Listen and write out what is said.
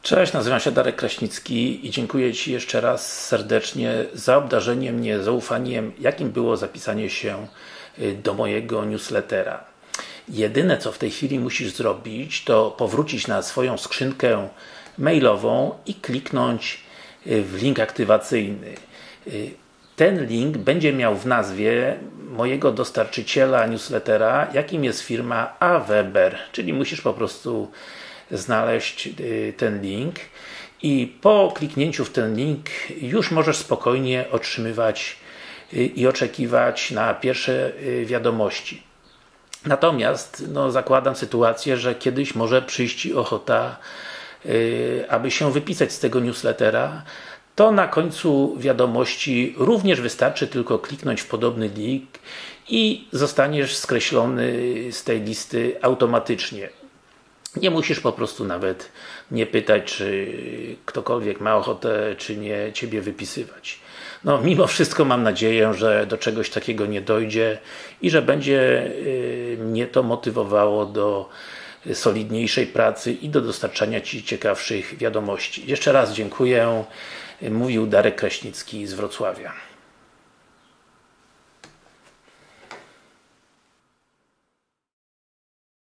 Cześć, nazywam się Darek Kraśnicki i dziękuję Ci jeszcze raz serdecznie za obdarzenie mnie zaufaniem, jakim było zapisanie się do mojego newslettera. Jedyne, co w tej chwili musisz zrobić, to powrócić na swoją skrzynkę mailową i kliknąć w link aktywacyjny. Ten link będzie miał w nazwie mojego dostarczyciela newslettera, jakim jest firma Aweber, czyli musisz po prostu znaleźć ten link i po kliknięciu w ten link już możesz spokojnie otrzymywać i oczekiwać na pierwsze wiadomości. Natomiast zakładam sytuację, że kiedyś może przyjść Ci ochota, aby się wypisać z tego newslettera, to na końcu wiadomości również wystarczy tylko kliknąć w podobny link i zostaniesz skreślony z tej listy automatycznie. Nie musisz po prostu nawet nie pytać, czy ktokolwiek ma ochotę, czy nie Ciebie wypisywać. Mimo wszystko mam nadzieję, że do czegoś takiego nie dojdzie i że będzie mnie to motywowało do solidniejszej pracy i do dostarczania Ci ciekawszych wiadomości. Jeszcze raz dziękuję. Mówił Darek Kraśnicki z Wrocławia.